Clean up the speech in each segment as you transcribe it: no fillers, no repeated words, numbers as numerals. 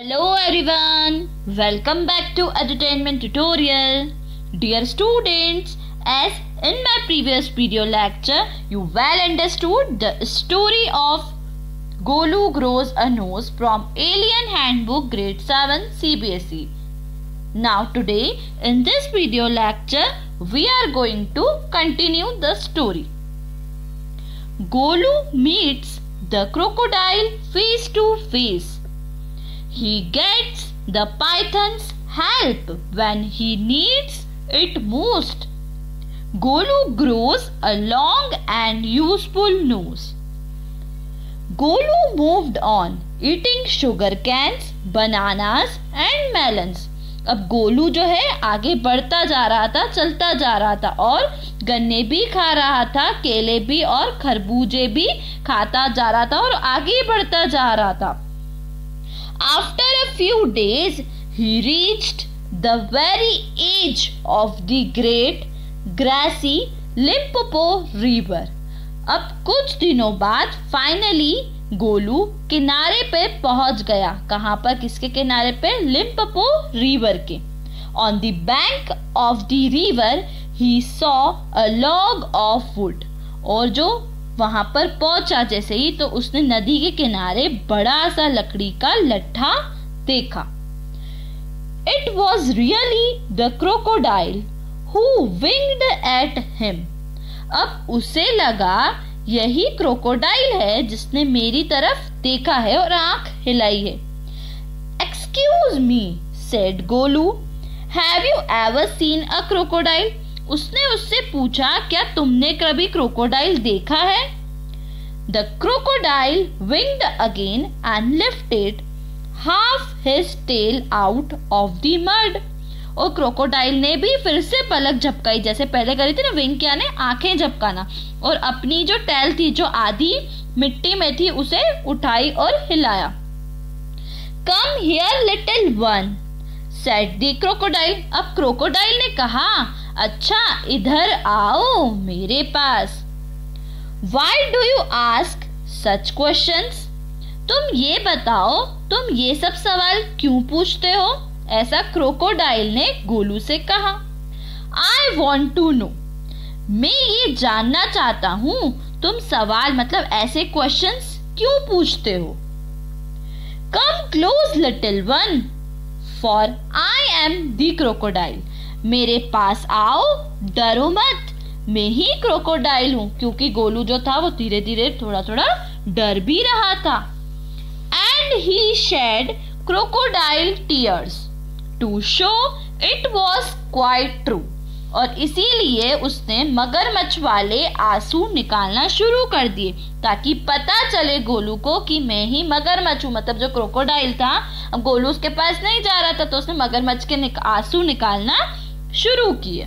Hello everyone, welcome back to Entertainment Tutorial. Dear students, as in my previous video lecture, you well understood the story of Golu Grows a Nose from Alien Handbook Grade 7 CBSE. Now today in this video lecture, we are going to continue the story. Golu meets the crocodile face to face. He gets the python's help when he needs it most. Golu grows a long and useful nose. Golu moved on, eating sugar cans, bananas and melons. अब गोलू जो है आगे बढ़ता जा रहा था, चलता जा रहा था और गन्ने भी खा रहा था, केले भी और खरबूजे भी खाता जा रहा था और आगे बढ़ता जा रहा था. After a few days, he reached the very edge of the great grassy Limpopo River. अब कुछ दिनों बाद फाइनली गोलू किनारे पे पहुंच गया. कहाँ पर? किसके किनारे पे? लिम्पोपो रिवर के. On the bank of the river, he saw a log of wood. और जो वहां पर पहुंचा जैसे ही तो उसने नदी के किनारे बड़ा सा लकड़ी का लट्ठा देखा. It was really the crocodile who winked at him. अब उसे लगा यही क्रोकोडाइल है जिसने मेरी तरफ देखा है और आंख हिलाई है. Excuse me, said Golu. Have you ever seen a crocodile? उसने उससे पूछा, क्या तुमने कभी क्रोकोडाइल देखा है? The crocodile winked again and lifted half his tail out of the mud. और क्रोकोडाइल ने भी फिर से पलक झपकाई, जैसे पहले करी थी ना, विंक यानी आंखें झपकाना, और अपनी जो टेल थी जो आधी मिट्टी में थी उसे उठाई और हिलाया. Come here little one, said the crocodile. अब क्रोकोडाइल ने कहा, अच्छा इधर आओ मेरे पास. Why do you ask such questions? तुम ये बताओ, तुम ये सब सवाल क्यों पूछते हो? ऐसा क्रोकोडाइल ने गोलू से कहा. I want to know. मैं ये जानना चाहता हूँ तुम सवाल मतलब ऐसे क्वेश्चंस क्यों पूछते हो. Come close little one, for I am the crocodile. मेरे पास आओ, डरो मत, मैं ही क्रोकोडाइल हूं. क्योंकि गोलू जो था वो धीरे धीरे थोड़ा थोड़ा डर भी रहा था. And he shed crocodile tears to show it was quite true. और इसीलिए उसने मगरमच्छ वाले आंसू निकालना शुरू कर दिए ताकि पता चले गोलू को कि मैं ही मगरमच्छ हूं. मतलब जो क्रोकोडाइल था, अब गोलू उसके पास नहीं जा रहा था तो उसने मगरमच्छ के आंसू निकालना शुरू किए.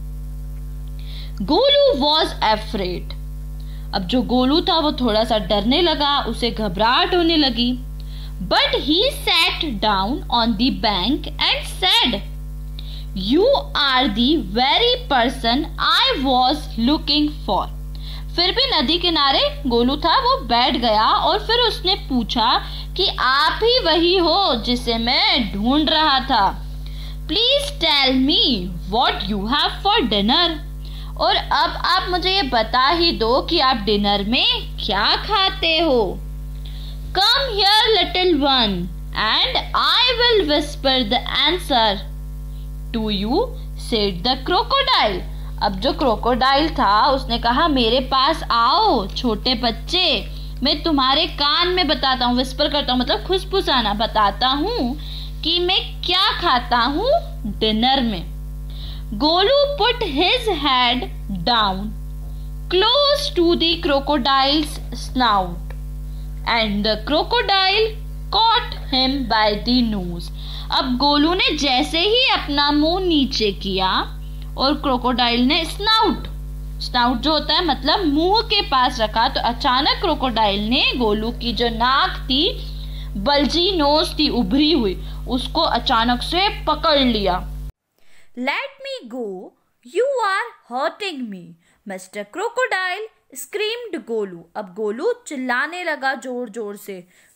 Golu was afraid. अब जो गोलू था वो थोड़ा सा डरने लगा, उसे घबराहट होने लगी. But he sat down on the bank and said, you are the very person I was looking for. फिर भी नदी किनारे गोलू था वो बैठ गया और फिर उसने पूछा कि आप ही वही हो जिसे मैं ढूंढ रहा था. Please tell me what you have for dinner. और अब आप मुझे ये बता ही दो कि आप डिनर में क्या खाते हो. Come here little one and I will whisper the answer to you, said the crocodile. अब जो क्रोकोडाइल था उसने कहा, मेरे पास आओ छोटे बच्चे, मैं तुम्हारे कान में बताता हूँ, विस्पर करता हूँ मतलब खुसफुसाना, बताता हूँ कि मैं क्या खाता हूँ डिनर में. Golu put his head down close to the crocodile's snout and the crocodile caught him by the nose. अब गोलू ने जैसे ही अपना मुंह नीचे किया और क्रोकोडाइल ने स्नाउट जो होता है मतलब मुंह के पास रखा, तो अचानक क्रोकोडाइल ने गोलू की जो नाक थी, बल्जी नोज थी उभरी हुई, उसको अचानक से पकड़ लिया. Let me go, you are hurting me, Mr. Crocodile, screamed Golu. अब गोलू चिल्लाने लगा जोर जोर से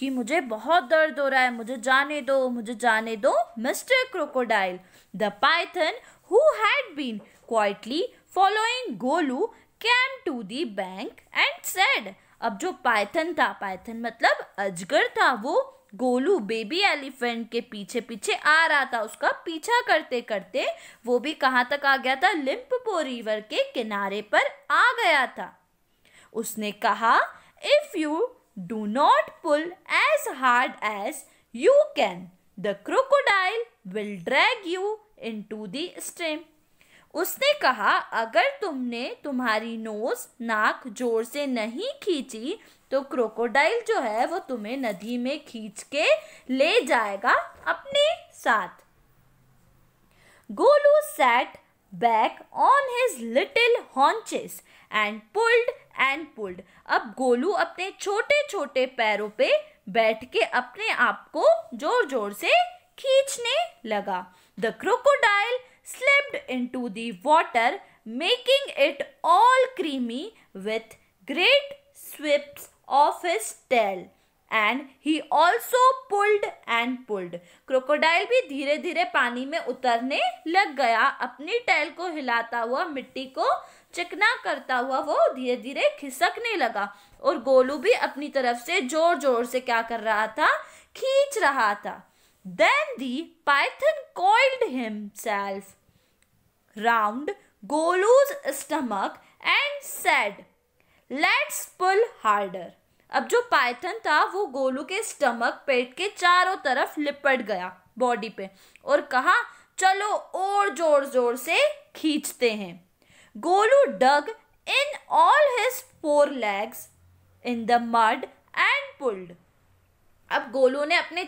कि मुझे बहुत दर्द हो रहा है, मुझे जाने दो, मुझे जाने दो, mister crocodile. The python who had been quietly following Golu came to the bank and said. अब जो पाइथन था, पाइथन मतलब अजगर था, वो गोलू बेबी एलिफेंट के पीछे पीछे आ रहा था. उसका पीछा करते करते वो भी कहाँ तक आ गया था? लिम्पोपो रिवर के किनारे पर आ गया था. उसने कहा, if you do not pull as hard as you can, the crocodile will drag you into the stream. उसने कहा, अगर तुमने तुम्हारी नाक जोर से नहीं खींची तो क्रोकोडाइल जो है वो तुम्हें नदी में खींच के ले जाएगा अपने साथ. Golu sat back on his little haunches and pulled. अब गोलू अपने छोटे छोटे पैरों पे बैठ के अपने आप को जोर जोर से खींचने लगा. The crocodile slipped into the water, making it all creamy with great sweeps of his tail. And he also pulled and pulled. Crocodile भी धीरे धीरे पानी में उतरने लग गया. अपनी टैल को हिलाता हुआ, मिट्टी को चिकना करता हुआ वो धीरे धीरे खिसकने लगा. और गोलू भी अपनी तरफ से जोर जोर से क्या कर रहा था? खींच रहा था. Then the python coiled himself round Golu's stomach and said, "Let's pull harder." अब जो पाइथन था वो गोलू के स्टमक, पेट के चारों तरफ लिपट गया बॉडी पे और कहा, चलो और जोर जोर से खींचते हैं. Golu dug in all his 4 legs in the mud and pulled. अब गोलू ने अपने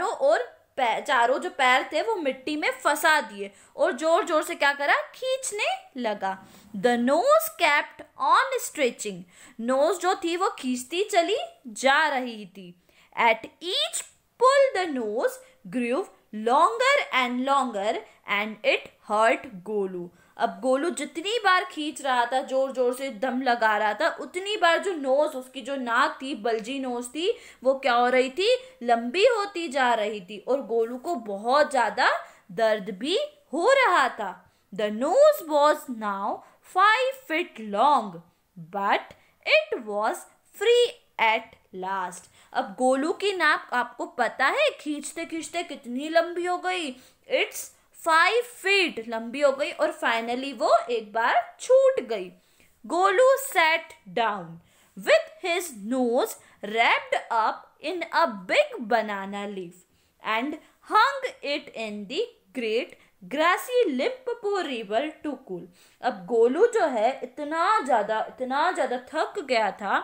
चारों जो पैर थे वो मिट्टी में फंसा दिए और जोर जोर से क्या करा? खींचने लगा. The nose kept on stretching. Nose जो थी वो खींचती चली जा रही थी. At each pull the nose grew longer and longer and it hurt Golu. अब गोलू जितनी बार खींच रहा था, जोर जोर से दम लगा रहा था, उतनी बार जो नोज, उसकी जो नाक थी, बल्जी नोज थी, वो क्या हो रही थी? लंबी होती जा रही थी और गोलू को बहुत ज्यादा दर्द भी हो रहा था. The nose was now 5 feet long but it was free at last. अब गोलू की नाक आपको पता है खींचते खींचते कितनी लंबी हो गई? इट्स 5 feet लंबी हो गई और फाइनली वो एक बार छूट गई. Golu sat down with his nose wrapped up in a big banana leaf and hung it in the great grassy Limpopo river to cool. अब गोलू जो है इतना ज्यादा थक गया था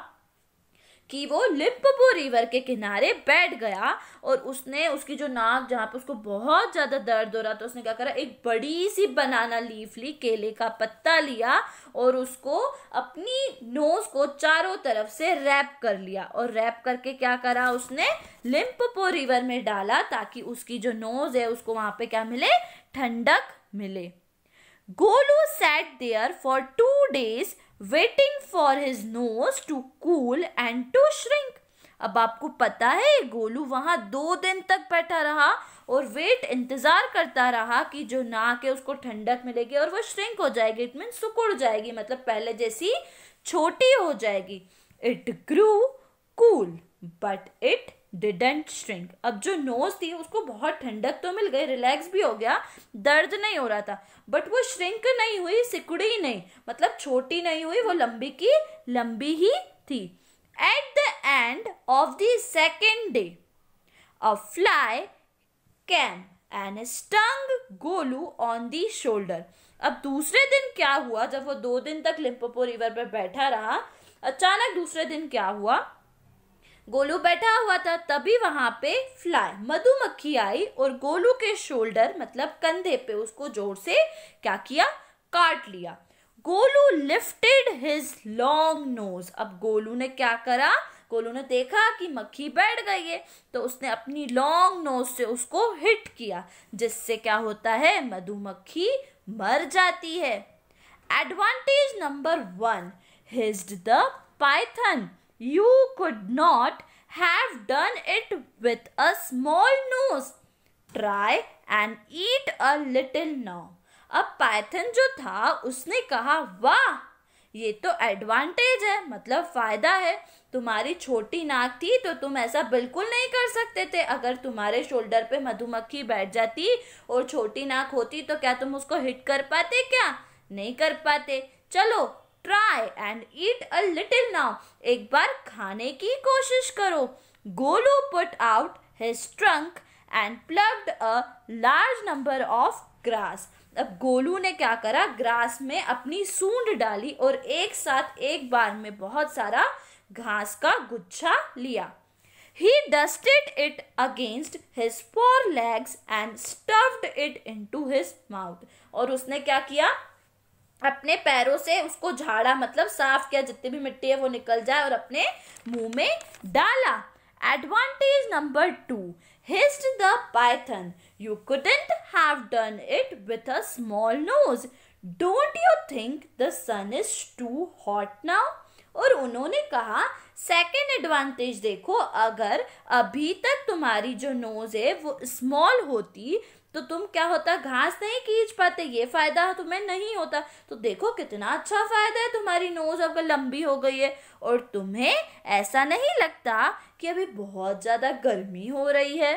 कि वो लिम्पोपो रिवर के किनारे बैठ गया और उसने उसकी जो नाक, जहाँ पे उसको बहुत ज्यादा दर्द हो रहा था, उसने क्या करा? एक बड़ी सी बनाना लीफ ली, केले का पत्ता लिया और उसको अपनी नोज को चारों तरफ से रैप कर लिया और रैप करके क्या करा? उसने लिम्पोपो रिवर में डाला ताकि उसकी जो नोज है उसको वहां पे क्या मिले? ठंडक मिले. Golu sat there for 2 days waiting for his nose to cool and to shrink. अब आपको पता है गोलू वहां 2 दिन तक बैठा रहा और इंतजार करता रहा कि जो नाक है उसको ठंडक मिलेगी और वो श्रिंक हो जाएगी. इट मीन सिकुड़ जाएगी, मतलब पहले जैसी छोटी हो जाएगी. It grew cool but it didn't shrink. अब जो नोज थी उसको बहुत ठंडक तो मिल गई, रिलैक्स भी हो गया, दर्द नहीं हो रहा था, बट वो श्रिंक नहीं हुई, सिकुड़ी नहीं, मतलब छोटी नहीं हुई, वो लंबी की लंबी ही थी. At the end of the second day a fly came and stung Golu on the shoulder. अब दूसरे दिन क्या हुआ? जब वो 2 दिन तक लिम्पोपो रिवर पर बैठा रहा, अचानक दूसरे दिन क्या हुआ? गोलू बैठा हुआ था, तभी वहां पे फ्लाई, मधुमक्खी आई और गोलू के शोल्डर मतलब कंधे पे उसको जोर से क्या किया? काट लिया. Golu lifted his long nose. अब गोलू ने क्या करा? गोलू ने देखा कि मक्खी बैठ गई है तो उसने अपनी लॉन्ग नोज से उसको हिट किया, जिससे क्या होता है? मधुमक्खी मर जाती है. Advantage number 1, hissed the python. You could not have done it with a small nose. Try and eat a little now. अब पाइथन जो था उसने कहा, वाह, ये तो एडवांटेज है, मतलब फायदा है। तुम्हारी छोटी नाक थी तो तुम ऐसा बिल्कुल नहीं कर सकते थे। अगर तुम्हारे शोल्डर पे मधुमक्खी बैठ जाती और छोटी नाक होती तो क्या तुम उसको हिट कर पाते? क्या नहीं कर पाते। चलो, try and eat a little now, एक बार खाने की कोशिश करो। Golu put out his trunk and plucked a large number of grass. अब गोलू ने क्या करा, ग्रास में अपनी सूंड डाली और एक साथ एक बार में बहुत सारा घास का गुच्छा लिया। He dusted it against his forelegs and stuffed it into his mouth. और उसने क्या किया, अपने पैरों से उसको झाड़ा, मतलब साफ किया, जितनी भी मिट्टी है वो निकल जाए, और अपने मुंह में डाला। Advantage number 2, hissed the python. You couldn't have done it with a small nose. Don't you think the sun is too hot now? और उन्होंने कहा, सेकेंड एडवांटेज देखो, अगर अभी तक तुम्हारी जो नोज है वो स्मॉल होती तो तुम क्या होता, घास नहीं खींच पाते, ये फायदा तुम्हें नहीं होता। तो देखो कितना अच्छा फायदा है, तुम्हारी नोज अगर लंबी हो गई है और तुम्हें ऐसा नहीं लगता कि अभी बहुत ज्यादा गर्मी हो रही है।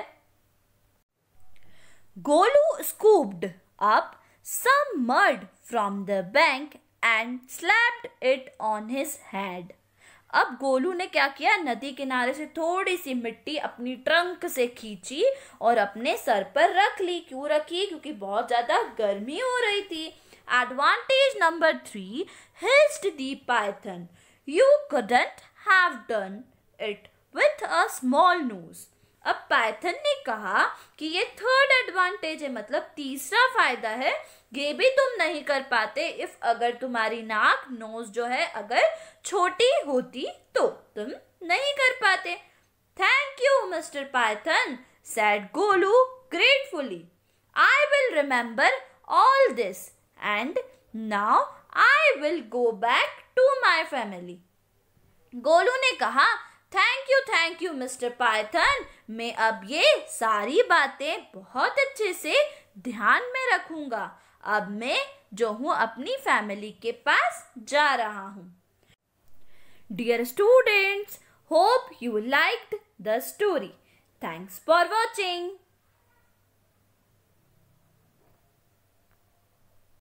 Golu scooped up some mud from the bank and slapped it on his head. अब गोलू ने क्या किया, नदी किनारे से थोड़ी सी मिट्टी अपनी ट्रंक से खींची और अपने सर पर रख ली। क्यों रखी? क्योंकि बहुत ज्यादा गर्मी हो रही थी। Advantage number 3, hissed the python. You couldn't have done it with a small nose. अब पाइथन ने कहा कि ये थर्ड एडवांटेज है, मतलब तीसरा फायदा है, ये भी तुम नहीं कर पाते इफ अगर तुम्हारी नाक, नोज जो है अगर छोटी होती तो तुम नहीं कर पाते। Thank you mister python, said Golu gratefully. I will remember all this and now I will go back to my family. Golu ने कहा, थैंक यू मिस्टर पाइथन, मैं अब ये सारी बातें बहुत अच्छे से ध्यान में रखूंगा। अब मैं जो हूँ अपनी फैमिली के पास जा रहा हूँ। Dear students, hope you liked the story. Thanks for watching.